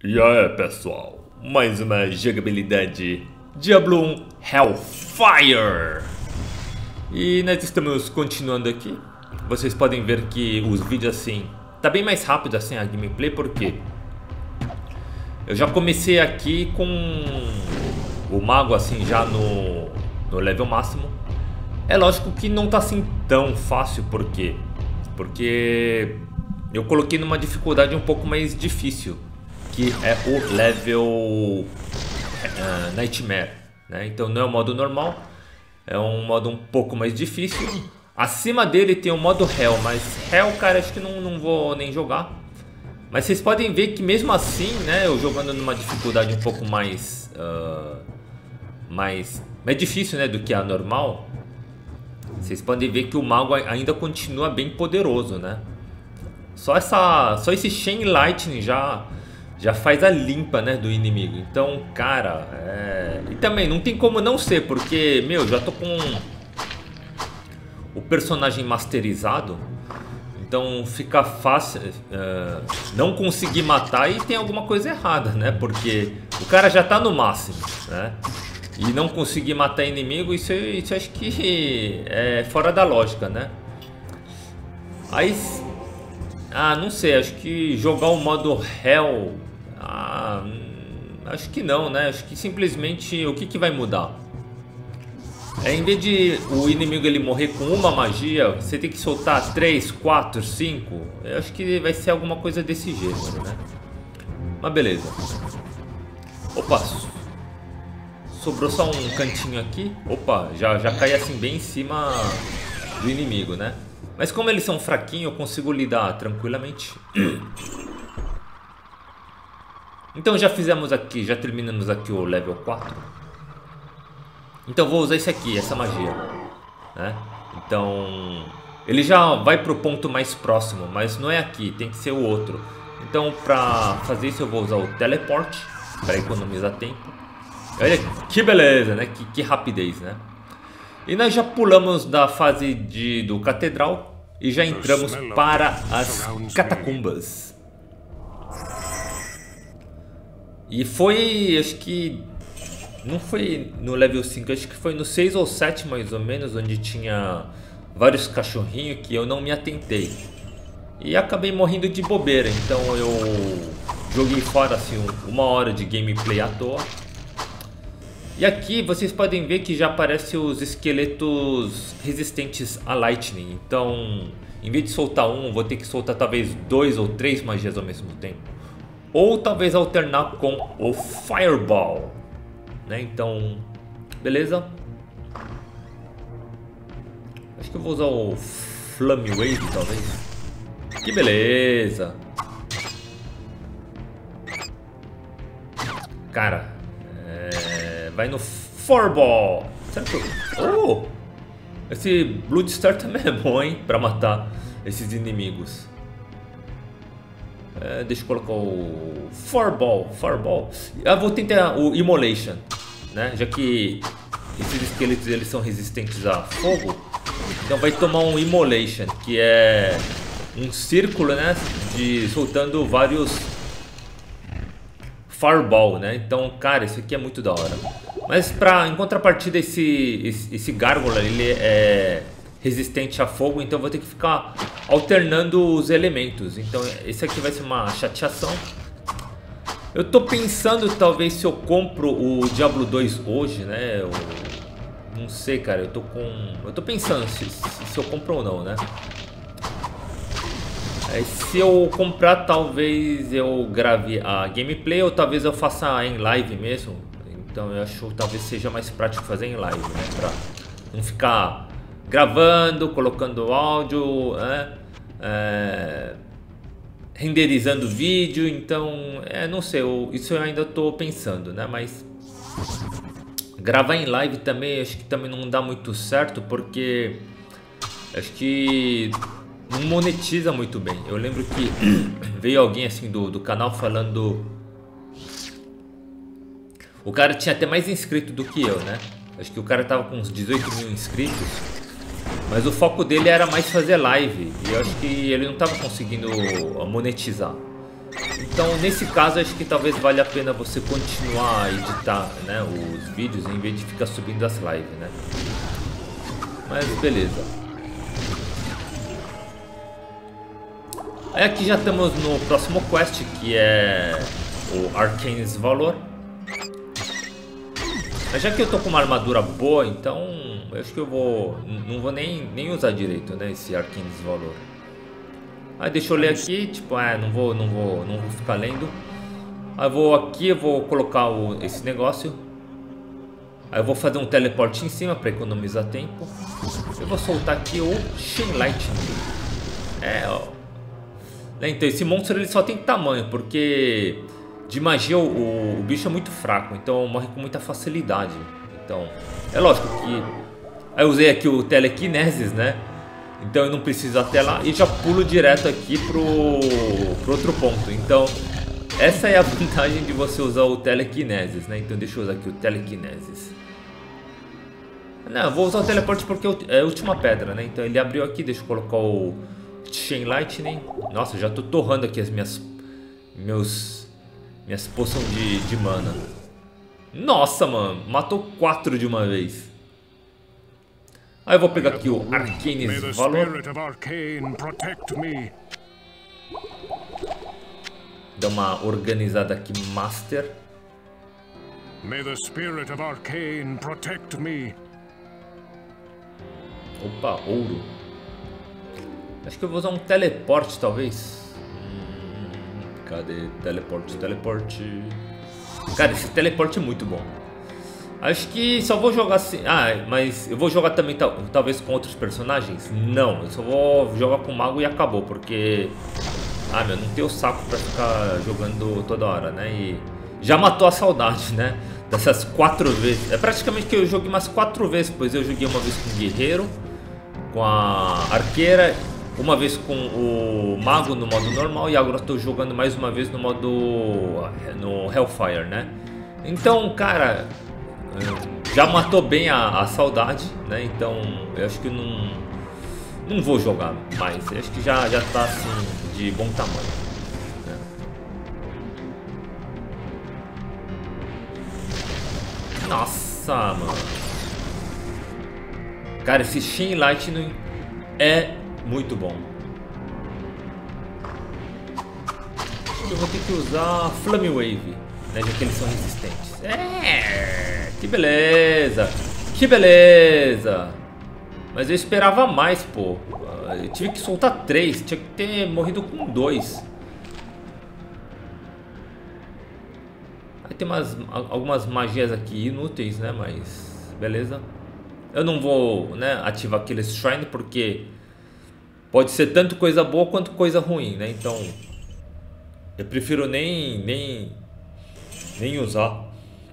E aí pessoal, mais uma jogabilidade Diablo 1 Hellfire. E nós estamos continuando aqui. Vocês podem ver que os vídeos assim tá bem mais rápido assim a gameplay, porque eu já comecei aqui com o mago assim já no level máximo. É lógico que não tá assim tão fácil, por quê? Porque eu coloquei numa dificuldade um pouco mais difícil, que é o level Nightmare, né? Então não é o modo normal, é um modo um pouco mais difícil. Acima dele tem o modo Hell, mas Hell, cara, acho que não vou nem jogar. Mas vocês podem ver que mesmo assim, né, eu jogando numa dificuldade um pouco mais mais difícil, né, do que a normal, vocês podem ver que o mago ainda continua bem poderoso, né? Só esse Chain Lightning já faz a limpa, né, do inimigo. Então, cara, e também não tem como não ser, porque, meu, já tô com o personagem masterizado. Então fica fácil não conseguir matar e tem alguma coisa errada, né? Porque o cara já tá no máximo, né? E não conseguir matar inimigo, isso acho que é fora da lógica, né? Aí... não sei, acho que jogar o modo Hell... acho que não, né? Acho que simplesmente o que vai mudar? Em vez de o inimigo ele morrer com uma magia, você tem que soltar 3, 4, 5. Eu acho que vai ser alguma coisa desse jeito, né? Mas beleza. Opa, sobrou só um cantinho aqui. Opa, já cai assim bem em cima do inimigo, né? Mas como eles são fraquinhos, eu consigo lidar tranquilamente. Então já fizemos aqui, já terminamos aqui o level 4. Então vou usar esse aqui, essa magia, né? Então ele já vai pro ponto mais próximo, mas não é aqui, tem que ser o outro. Então pra fazer isso eu vou usar o Teleport, para economizar tempo. Olha que beleza, né? Que rapidez, né? E nós já pulamos da fase do Catedral e já entramos para as Catacumbas. E foi, acho que... não foi no level 5, acho que foi no 6 ou 7 mais ou menos, onde tinha vários cachorrinhos que eu não me atentei. E acabei morrendo de bobeira, então eu joguei fora assim uma hora de gameplay à toa. E aqui vocês podem ver que já aparecem os esqueletos resistentes a Lightning. Então, em vez de soltar um, vou ter que soltar talvez 2 ou 3 magias ao mesmo tempo. Ou talvez alternar com o Fireball, né? Então, beleza. Acho que eu vou usar o Flame Wave, talvez. Que beleza. Cara, vai no Fireball. Certo? Oh! Esse Bloodstar também é bom, hein? Pra matar esses inimigos. Deixa eu colocar o Fireball. Vou tentar o Immolation, né? Já que esses esqueletos eles são resistentes a fogo, então vai tomar um Immolation, que é um círculo, né? Soltando vários Fireball, né? Então, cara, isso aqui é muito da hora. Mas em contrapartida, esse Gárgula, ele é resistente a fogo, então vou ter que ficar alternando os elementos. Então esse aqui vai ser uma chateação. Eu tô pensando talvez se eu compro o Diablo 2 hoje, né? Eu não sei, cara, eu tô pensando se eu compro ou não, né? Se eu comprar, talvez eu grave a gameplay ou talvez eu faça em live mesmo. Então eu acho que talvez seja mais prático fazer em live, né? Pra não ficar gravando, colocando áudio, né? Renderizando vídeo. Então, não sei, isso eu ainda estou pensando, né? Mas gravar em live também, acho que também não dá muito certo, porque acho que não monetiza muito bem. Eu lembro que veio alguém assim do canal falando... O cara tinha até mais inscrito do que eu, né? Acho que o cara tava com uns 18 mil inscritos. Mas o foco dele era mais fazer live. E eu acho que ele não estava conseguindo monetizar. Então nesse caso acho que talvez valha a pena você continuar a editar, né, os vídeos em vez de ficar subindo as lives, né? Mas beleza. Aí aqui já estamos no próximo quest, que é o Arcane's Valor. Mas já que eu tô com uma armadura boa, então eu acho que eu não vou nem usar direito, né, esse Arcane's Valor. Aí deixa eu ler aqui, tipo, não vou ficar lendo. Aí eu vou colocar esse negócio. Aí eu vou fazer um teleporte em cima para economizar tempo. Eu vou soltar aqui o Chain Lightning. Então esse monstro ele só tem tamanho, porque de magia o bicho é muito fraco, então morre com muita facilidade. Então, é lógico que... Aí eu usei aqui o Telekinesis, né? Então eu não preciso até lá e já pulo direto aqui pro outro ponto. Então, essa é a vantagem de você usar o Telekinesis, né? Então deixa eu usar aqui o Telekinesis. Não, eu vou usar o teleporte porque é a última pedra, né? Então ele abriu aqui, deixa eu colocar o Chain Lightning. Nossa, já tô torrando aqui as minhas poções de mana. Nossa, mano, matou 4 de uma vez. Aí eu vou pegar aqui o Arcane's Valor. Dá uma organizada aqui, Master. May the spirit of Arcane protect me. Opa, ouro. Acho que eu vou usar um teleporte, talvez. Cadê? Teleporte. Cara, esse teleporte é muito bom. Acho que só vou jogar assim. Mas eu vou jogar também talvez com outros personagens? Não, eu só vou jogar com o mago e acabou. Porque... meu, não tenho saco pra ficar jogando toda hora, né? E já matou a saudade, né? Dessas 4 vezes. É praticamente que eu joguei umas 4 vezes. Pois eu joguei uma vez com o guerreiro, com a arqueira, uma vez com o mago no modo normal, e agora estou jogando mais uma vez no Hellfire, né? Então, cara, já matou bem a saudade, né? Então, eu acho que não vou jogar mais. Eu acho que já tá assim de bom tamanho, né? Nossa, mano. Cara, esse Chain Lightning é muito bom. Eu vou ter que usar Flame Wave, né, já que eles são resistentes. Que beleza! Que beleza! Mas eu esperava mais, pô. Eu tive que soltar 3, tinha que ter morrido com 2. Aí tem algumas magias aqui inúteis, né, mas beleza. Eu não vou, né, ativar aquele Shrine porque pode ser tanto coisa boa quanto coisa ruim, né? Então eu prefiro nem usar.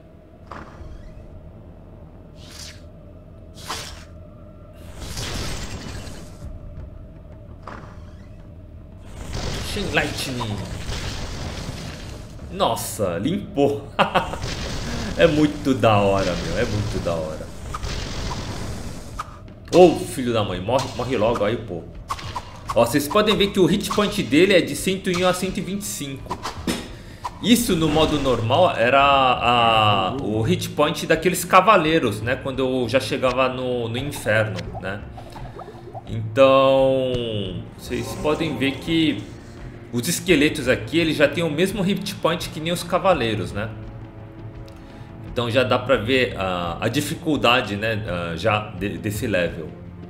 Chain Lightning. Nossa, limpou. É muito da hora, meu. É muito da hora. Ô, filho da mãe, morre logo aí, pô. Ó, vocês podem ver que o hit point dele é de 101 a 125. Isso no modo normal era o hit point daqueles cavaleiros, né? Quando eu já chegava no inferno, né? Então, vocês podem ver que os esqueletos aqui, eles já têm o mesmo hit point que nem os cavaleiros, né? Então já dá pra ver a dificuldade, né, já desse level.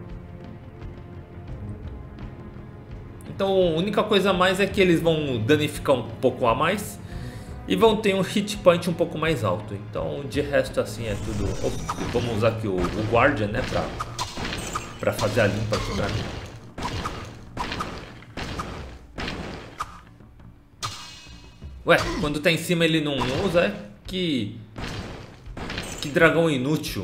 Então a única coisa a mais é que eles vão danificar um pouco a mais e vão ter um hit point um pouco mais alto. Então de resto assim é tudo... vamos usar aqui o Guardian, né, pra fazer a limpa aqui pra mim. Ué, quando tá em cima ele não usa, é? Que dragão inútil.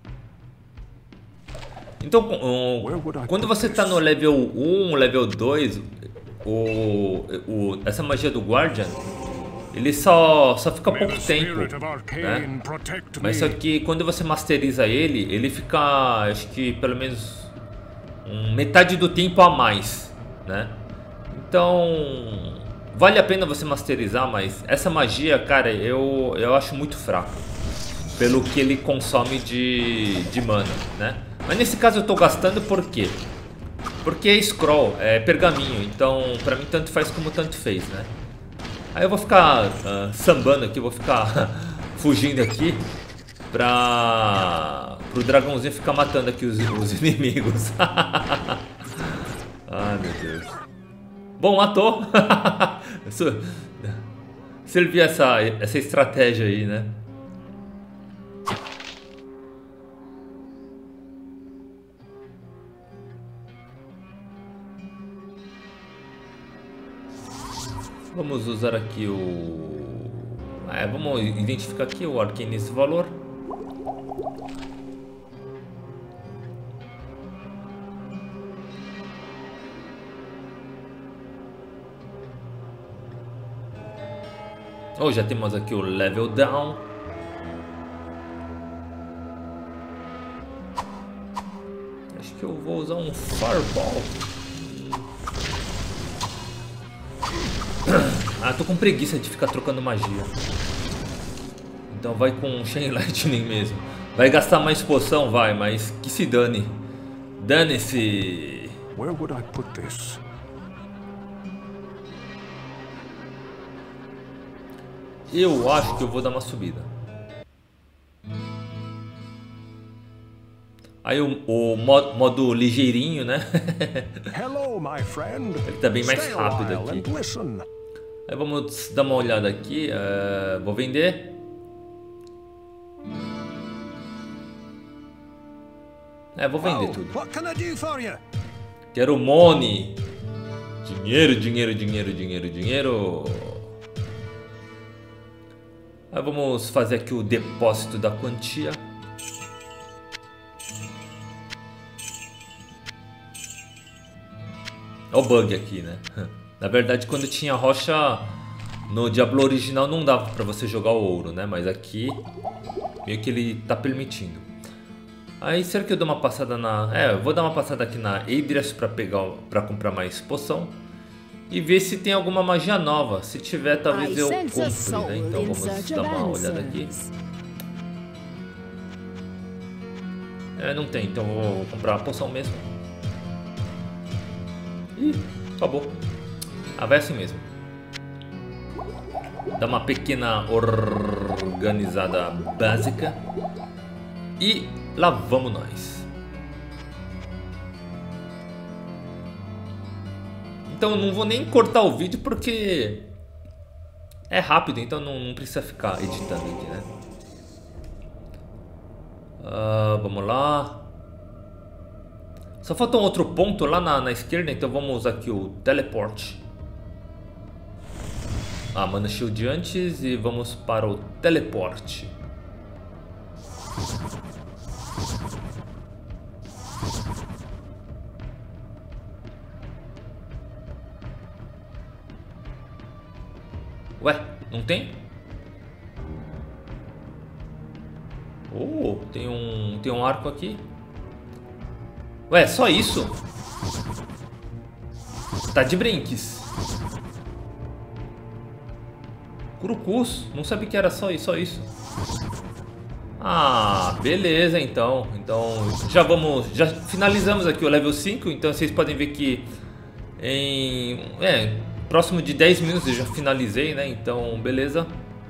Então, quando você tá no level 1, level 2, essa magia do Guardian, ele só fica pouco tempo, né? Mas só que quando você masteriza ele fica, acho que pelo menos metade do tempo a mais, né? Então, vale a pena você masterizar, mas essa magia, cara, eu acho muito fraco. Pelo que ele consome de mana, né? Mas nesse caso eu tô gastando por quê? Porque é scroll, é pergaminho, então pra mim tanto faz como tanto fez, né? Aí eu vou ficar sambando aqui, vou ficar fugindo aqui pro dragãozinho ficar matando aqui os inimigos. Ai, meu Deus. Bom, matou. Serviu essa estratégia aí, né? Vamos usar aqui o... vamos identificar aqui o arcane nesse valor. Já temos aqui o level down. Acho que eu vou usar um fireball. Tô com preguiça de ficar trocando magia. Então vai com Chain Lightning mesmo. Vai gastar mais poção, vai, mas que se dane. Dane-se. Where would I put this? Eu acho que eu vou dar uma subida. Aí o modo ligeirinho, né? Hello, my friend. Ele tá bem mais rápido aqui. Aí vamos dar uma olhada aqui. Vou vender. Vou vender tudo. Quero money. Dinheiro, dinheiro, dinheiro, dinheiro, dinheiro. Aí vamos fazer aqui o depósito da quantia. Olha o bug aqui, né? Na verdade, quando tinha rocha no Diablo original não dava pra você jogar o ouro, né? Mas aqui meio que ele tá permitindo. Aí será que eu dou uma passada na... eu vou dar uma passada aqui na Adrias pra comprar mais poção. E ver se tem alguma magia nova. Se tiver, talvez eu compre, né? Então vamos dar uma olhada aqui. Não tem, então vou comprar uma poção mesmo. Ih, acabou. Vai assim mesmo. Dá uma pequena organizada básica. E lá vamos nós. Então eu não vou nem cortar o vídeo porque é rápido, então não precisa ficar editando aqui, né? Vamos lá. Só falta um outro ponto lá na esquerda, então vamos usar aqui o teleport. Mana shield antes e vamos para o teleporte. Ué, não tem? Tem um arco aqui. Ué, só isso? Tá de brinques. Curucus, não sabia que era só isso. Beleza então. Então já finalizamos aqui o level 5. Então vocês podem ver que em próximo de 10 minutos eu já finalizei, né? Então beleza.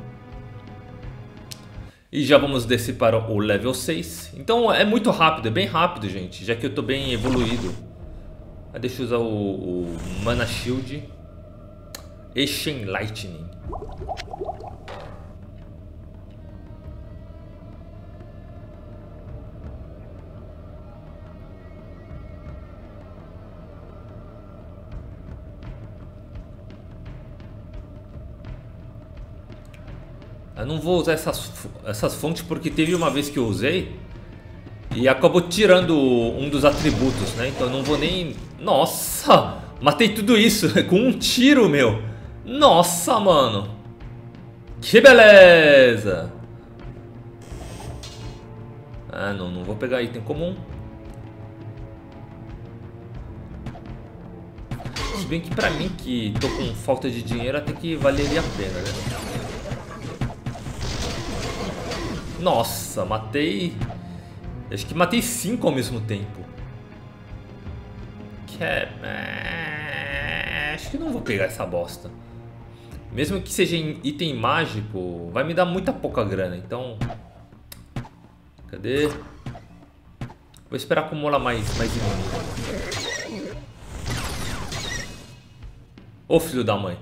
E já vamos descer para o level 6. Então é muito rápido, é bem rápido, gente. Já que eu tô bem evoluído. Deixa eu usar o Mana Shield e Chain Lightning. Eu não vou usar essas fontes porque teve uma vez que eu usei e acabou tirando um dos atributos, né? Então eu não vou nem... Nossa! Matei tudo isso com um tiro, meu! Nossa, mano! Que beleza! Não vou pegar item comum. Se bem que pra mim, que tô com falta de dinheiro, até que valeria a pena, né? Nossa, matei... Acho que matei 5 ao mesmo tempo. Acho que não vou pegar essa bosta. Mesmo que seja em item mágico, vai me dar muita pouca grana, então... Cadê? Vou esperar acumular mais inimigo. Ô filho da mãe.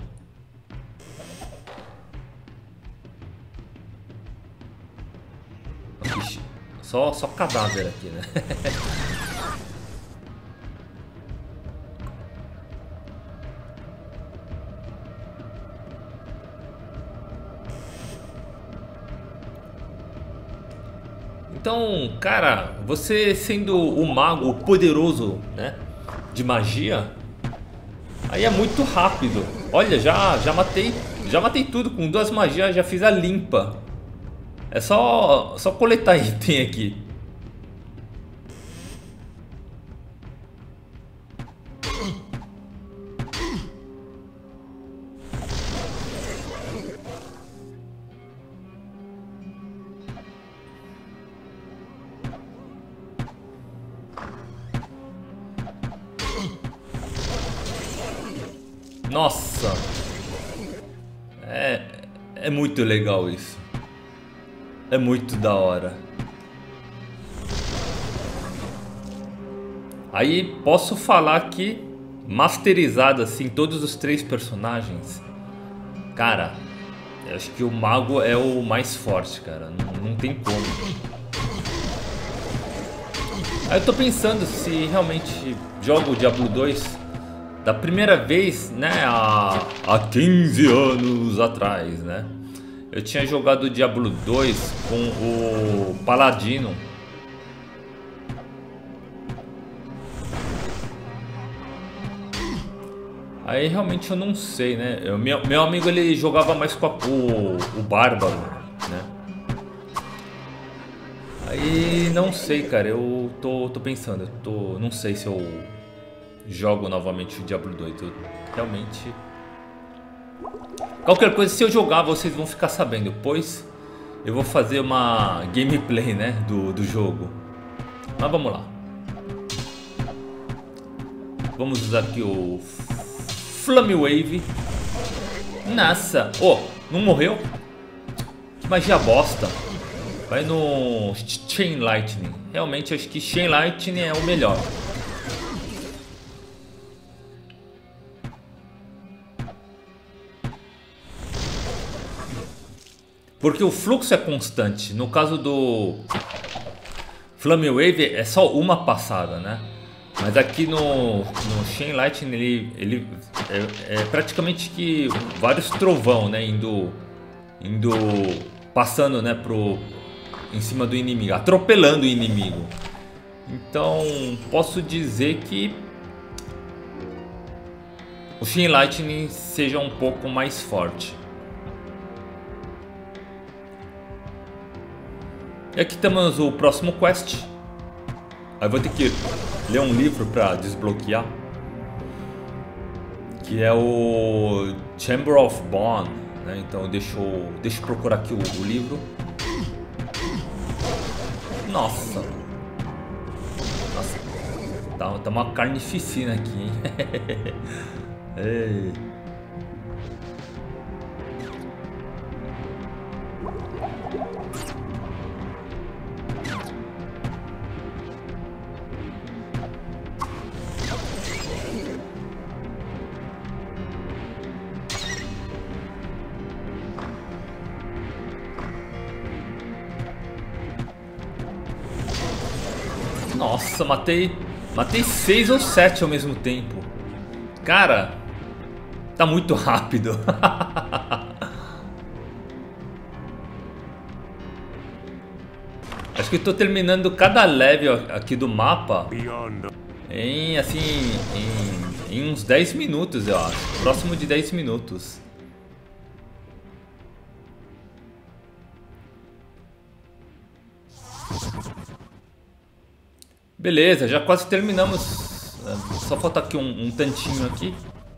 Ixi, só cadáver aqui, né? Então, cara, você sendo o mago poderoso, né, de magia, aí é muito rápido. Olha, já matei tudo com 2 magias, já fiz a limpa. É só coletar item aqui. Nossa, é muito legal isso. É muito da hora. Aí posso falar que masterizado assim todos os 3 personagens. Cara, eu acho que o mago é o mais forte, cara. Não tem como. Aí eu tô pensando se realmente jogo o Diablo 2 da primeira vez, né, há 15 anos atrás, né? Eu tinha jogado o Diablo 2 com o Paladino. Aí realmente eu não sei, né? Meu amigo, ele jogava mais com o Bárbaro, né? Aí não sei, cara. Eu tô pensando. Não sei se eu jogo novamente o Diablo 2. Eu realmente... Qualquer coisa, se eu jogar, vocês vão ficar sabendo, pois eu vou fazer uma gameplay, né, do jogo. Mas vamos lá. Vamos usar aqui o Flame Wave. Nossa, não morreu? Que magia bosta. Vai no Chain Lightning. Realmente acho que Chain Lightning é o melhor. Porque o fluxo é constante. No caso do Flame Wave é só uma passada, né? Mas aqui no Chain Lightning ele é praticamente que vários trovão, né? Indo passando, né, em cima do inimigo, atropelando o inimigo. Então posso dizer que o Chain Lightning seja um pouco mais forte. E aqui temos o próximo quest. Aí vou ter que ler um livro para desbloquear, que é o Chamber of Bone, né? Então deixa eu procurar aqui o livro. Nossa, tá uma carnificina aqui, hein? Ei. Nossa, matei 6 ou 7 ao mesmo tempo. Cara, tá muito rápido. Acho que eu tô terminando cada level aqui do mapa em uns 10 minutos, eu acho. Próximo de 10 minutos. Beleza, já quase terminamos. Só falta aqui um tantinho aqui.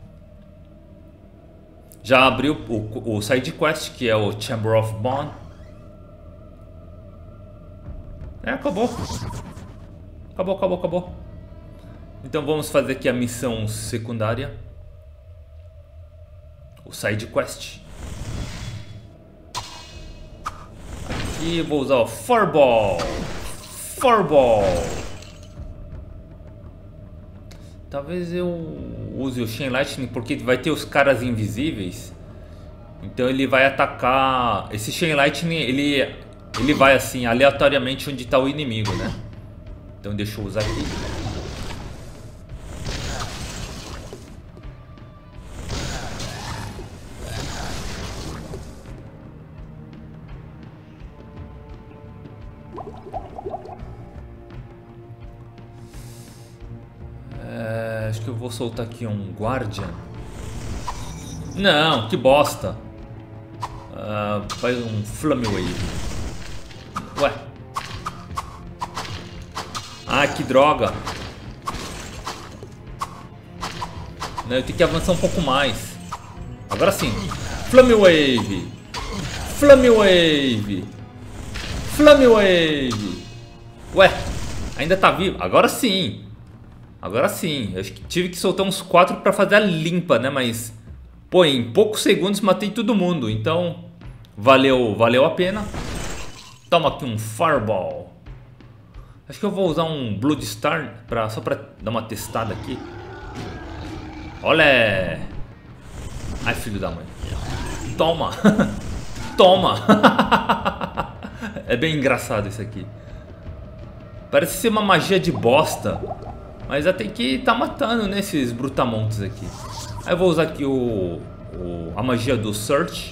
Já abriu o side quest, que é o Chamber of Bond. Acabou. Acabou. Então vamos fazer aqui a missão secundária. O side quest. Aqui eu vou usar o Fireball. Talvez eu use o Chain Lightning porque vai ter os caras invisíveis. Então ele vai atacar. Esse Chain Lightning ele vai assim aleatoriamente onde está o inimigo, né? Então deixa eu usar aqui. Acho que eu vou soltar aqui um Guardian. Não, que bosta. Faz um Flame Wave. Ué. Que droga. Não, eu tenho que avançar um pouco mais. Agora sim. Flame Wave. Ué, ainda tá vivo. Agora sim. Eu acho que tive que soltar uns 4 pra fazer a limpa, né? Mas, pô, em poucos segundos matei todo mundo. Então, valeu a pena. Toma aqui um Fireball. Acho que eu vou usar um Blood Star só pra dar uma testada aqui. Olha! Ai, filho da mãe. Toma! É bem engraçado isso aqui. Parece ser uma magia de bosta. Mas até que tá matando, né, esses brutamontes aqui. Aí eu vou usar aqui a magia do Search.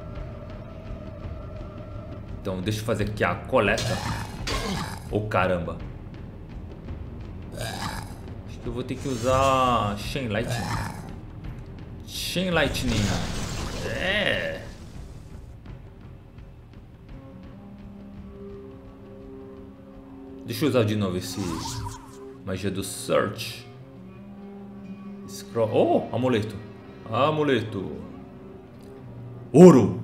Então deixa eu fazer aqui a coleta. Caramba. Acho que eu vou ter que usar Chain Lightning. Deixa eu usar de novo esse magia do Search. Scroll. Amuleto. Ouro.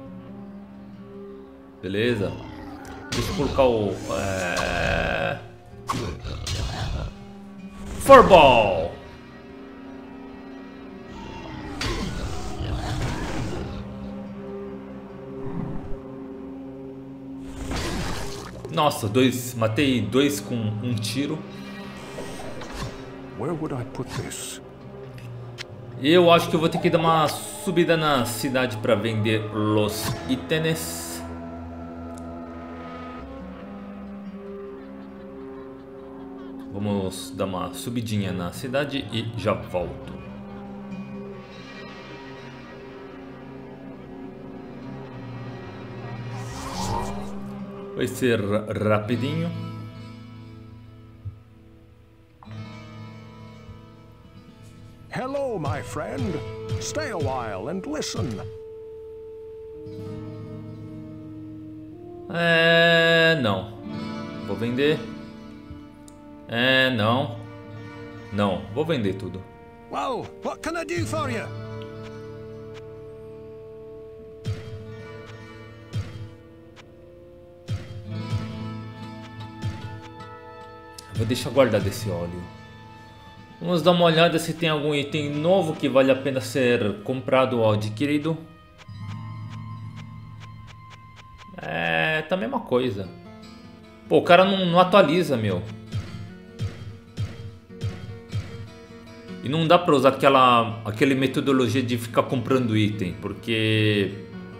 Beleza. Deixa eu colocar o Fireball. Nossa, matei 2 com um tiro. Where would I put this? Eu acho que eu vou ter que dar uma subida na cidade para vender los ítems. Vamos dar uma subidinha na cidade e já volto. Vai ser rapidinho. Hello, my friend. Stay a while and listen. Não. Vou vender. Não. Não, vou vender tudo. Well, what can I do for you? Vou deixar guardado esse óleo. Vamos dar uma olhada se tem algum item novo que vale a pena ser comprado ou adquirido. Tá a mesma coisa. Pô, o cara não atualiza, meu. E não dá pra usar aquela metodologia de ficar comprando item, porque...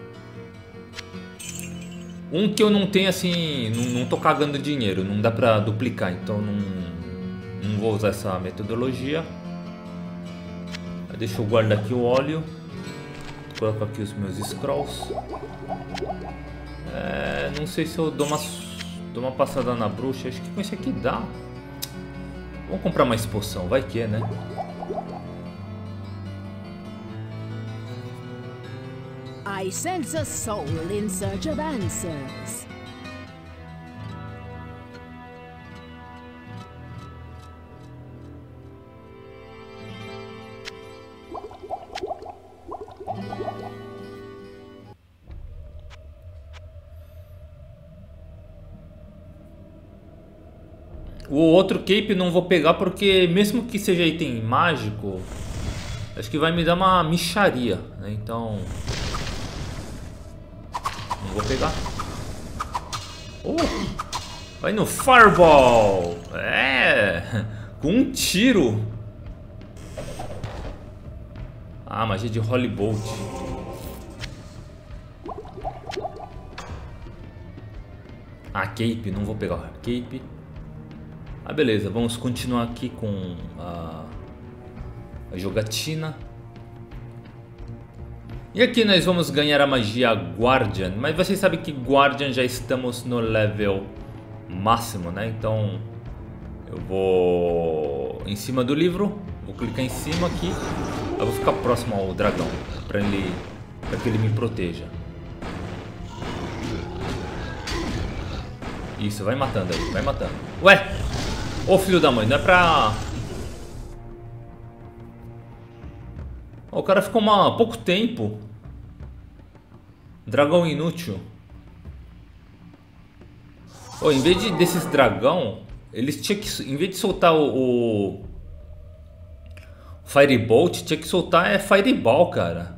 que eu não tenho assim, não tô cagando dinheiro, não dá pra duplicar, então não vou usar essa metodologia. Deixa eu guardar aqui o óleo. Coloco aqui os meus scrolls. Não sei se eu dou uma passada na bruxa. Acho que com esse aqui dá. Vamos comprar mais poção, vai que é, né? I sense a soul in search of answers. O outro cape não vou pegar porque mesmo que seja item mágico, acho que vai me dar uma mixaria, né? Então não vou pegar. Vai no Fireball. É, com um tiro. Ah, magia de Holy Bolt. Ah, cape, não vou pegar cape. Ah, beleza, vamos continuar aqui com a jogatina. E aqui nós vamos ganhar a magia Guardian. Mas vocês sabem que Guardian já estamos no level máximo, né? Então eu vou em cima do livro, vou clicar em cima aqui. Eu vou ficar próximo ao dragão para que ele me proteja. Isso, vai matando aí, vai matando. Ué! Ô filho da mãe, não é pra... O cara ficou pouco tempo. Dragão inútil. Em vez desses dragão, eles tinham que... Em vez de soltar o Firebolt, tinha que soltar Fireball, cara.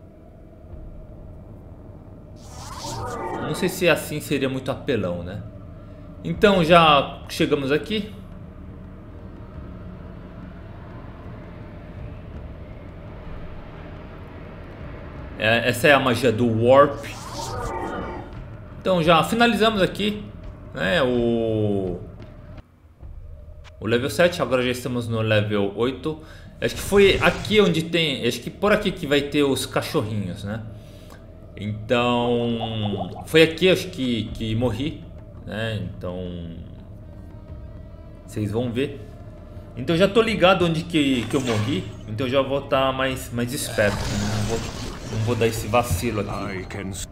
Não sei se assim seria muito apelão, né? Então já chegamos aqui. Essa é a magia do Warp. Então já finalizamos aqui, né, o level 7. Agora já estamos no level 8. Acho que foi aqui onde tem... Acho que por aqui que vai ter os cachorrinhos, né? Então... Foi aqui, acho que morri, né? Então... Vocês vão ver. Então já tô ligado onde que eu morri. Então já vou estar mais esperto. Não vou dar esse vacilo aqui.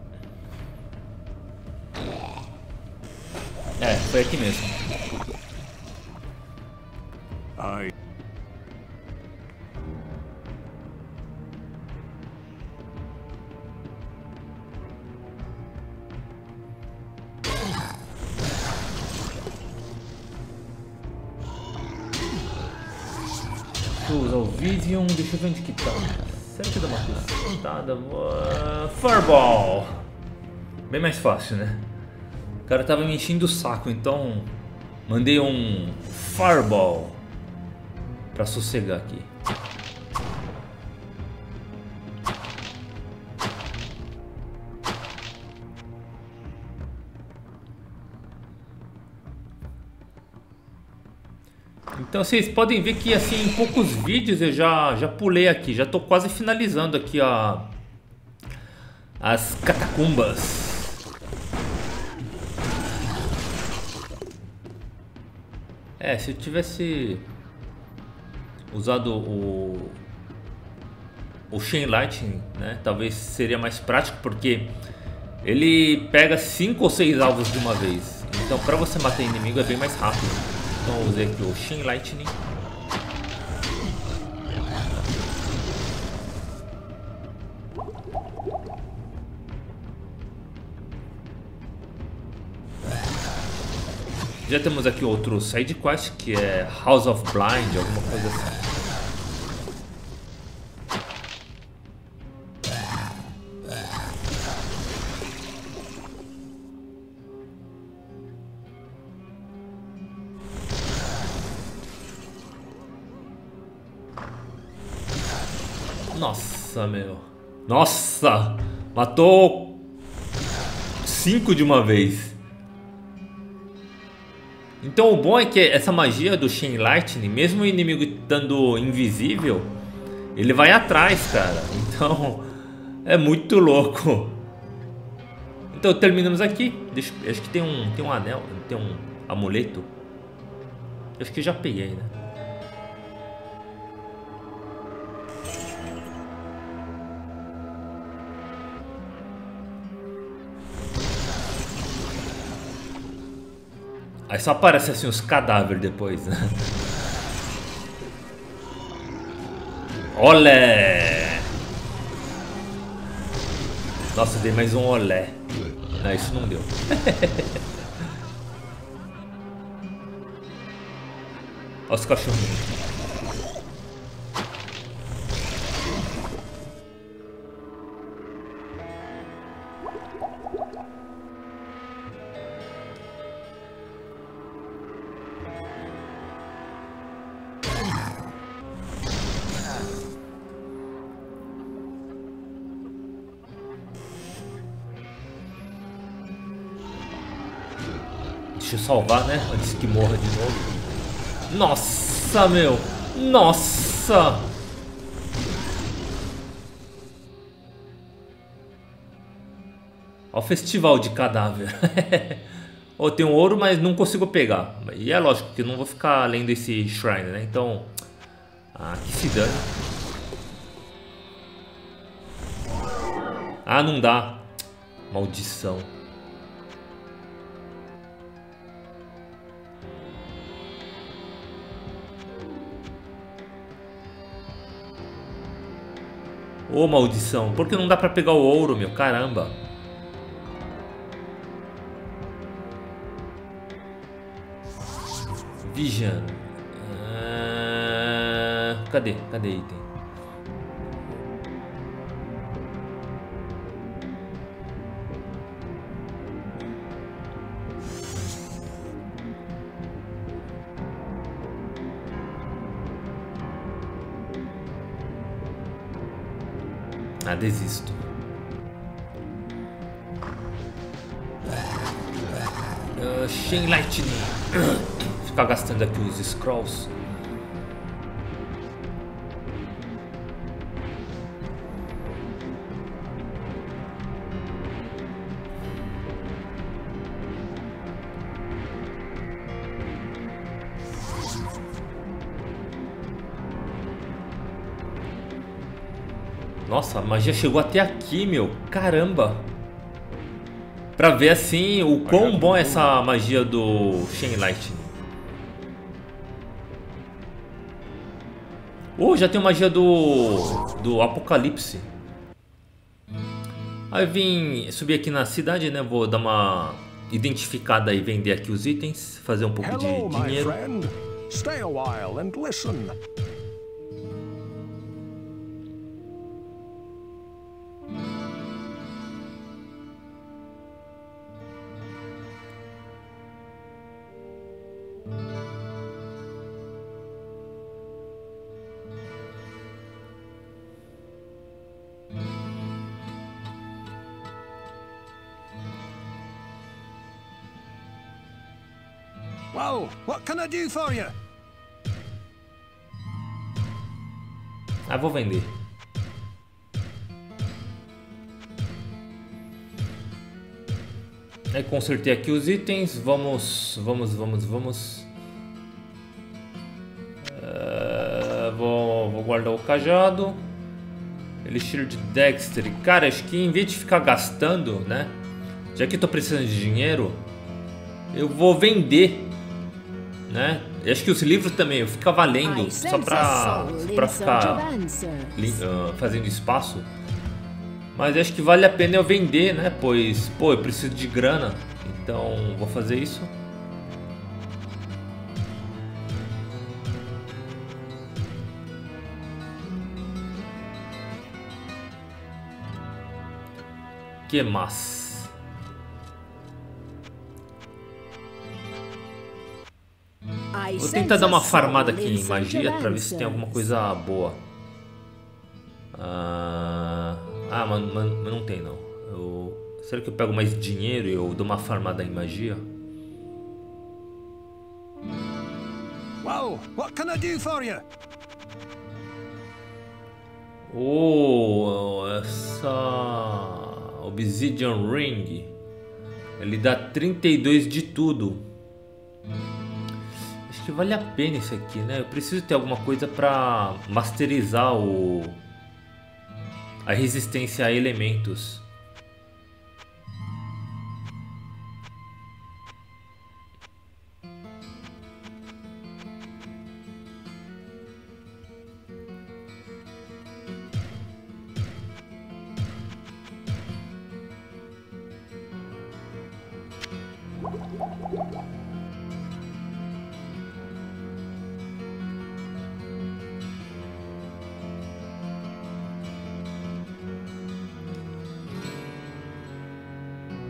Foi aqui mesmo. Usar o Vision, deixa eu ver onde que tá. Será que dá uma testada? Fireball! Bem mais fácil, né? O cara tava me enchendo o saco, então mandei um Fireball pra sossegar aqui. Então vocês podem ver que assim em poucos vídeos eu já pulei aqui, já tô quase finalizando aqui as catacumbas. Se eu tivesse usado o Chain Lightning, né, talvez seria mais prático, porque ele pega 5 ou 6 alvos de uma vez. Então para você matar inimigo é bem mais rápido. Então eu usei aqui o Chain Lightning. Já temos aqui outro side quest que é House of Blind, alguma coisa assim. Nossa, meu. Nossa! Matou 5 de uma vez. Então o bom é que essa magia do Chain Lightning, mesmo o inimigo estando invisível, ele vai atrás, cara. Então é muito louco. Então terminamos aqui. Acho que tem um anel, tem um amuleto. Acho que já peguei, né? Aí só aparece assim os cadáveres depois, né? Olé! Nossa, dei mais um olé. Não, isso não deu. Olha os cachorrinhos. Deixa eu salvar, né? Antes que morra de novo. Nossa, meu! Nossa! Olha o festival de cadáver. Eu tenho ouro, mas não consigo pegar. E é lógico que eu não vou ficar lendo esse shrine, né? Então... Ah, que se dane. Ah, não dá. Maldição. Ô, maldição. Por que não dá pra pegar o ouro, meu? Caramba. Vision. Cadê? Cadê item? Ah, desisto. Chain Lightning. Ficar gastando aqui os scrolls. Nossa, a magia chegou até aqui, meu. Caramba. Pra ver assim o quão bom é essa magia do Chain Lightning. Oh, já tem magia do Apocalipse. Aí eu vim subir aqui na cidade, né? Vou dar uma identificada e vender aqui os itens. Fazer um pouco de dinheiro. Stay a while and listen. Well, what can I do for you? Ah, vou vender. Aí consertei aqui os itens. Vamos. Vou guardar o cajado. Elixir de Dexter. Cara, acho que em vez de ficar gastando, né? Já que eu tô precisando de dinheiro, eu vou vender. Né? Eu acho que os livros também eu ficava lendo só pra ficar fazendo espaço. Mas acho que vale a pena eu vender, né? Pois, pô, eu preciso de grana. Então vou fazer isso. Que mais? Vou tentar dar uma farmada aqui em magia pra ver se tem alguma coisa boa. Mas não tem não. Será que eu pego mais dinheiro e eu dou uma farmada em magia? Well, what can I do for you? Oh, essa Obsidian Ring. Ele dá 32 de tudo. Acho que vale a pena isso aqui, né? Eu preciso ter alguma coisa pra masterizar a resistência a elementos.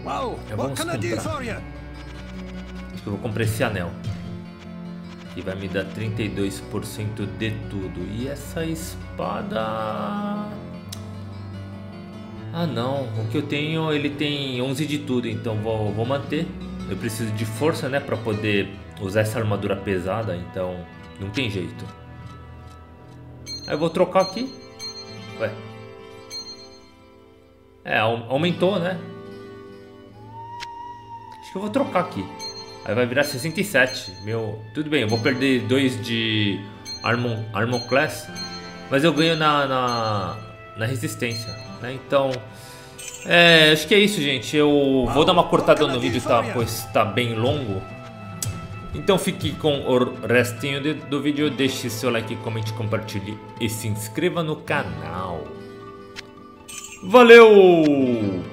Well, Vamos what can I do comprar. for you? Acho que eu vou comprar esse anel. Que vai me dar 32% de tudo. E essa espada... Ah não, o que eu tenho, ele tem 11 de tudo, então vou manter. Eu preciso de força, né, pra poder usar essa armadura pesada, então não tem jeito. Aí eu vou trocar aqui. Ué. É, aumentou, né? Acho que eu vou trocar aqui. Aí vai virar 67. Meu, tudo bem, eu vou perder 2 de Armor Class, mas eu ganho na resistência, né? Então, acho que é isso, gente. Eu vou dar uma cortada no vídeo, tá? Pois tá bem longo. Então fique com o restinho do vídeo. Deixe seu like, comente, compartilhe e se inscreva no canal. Valeu!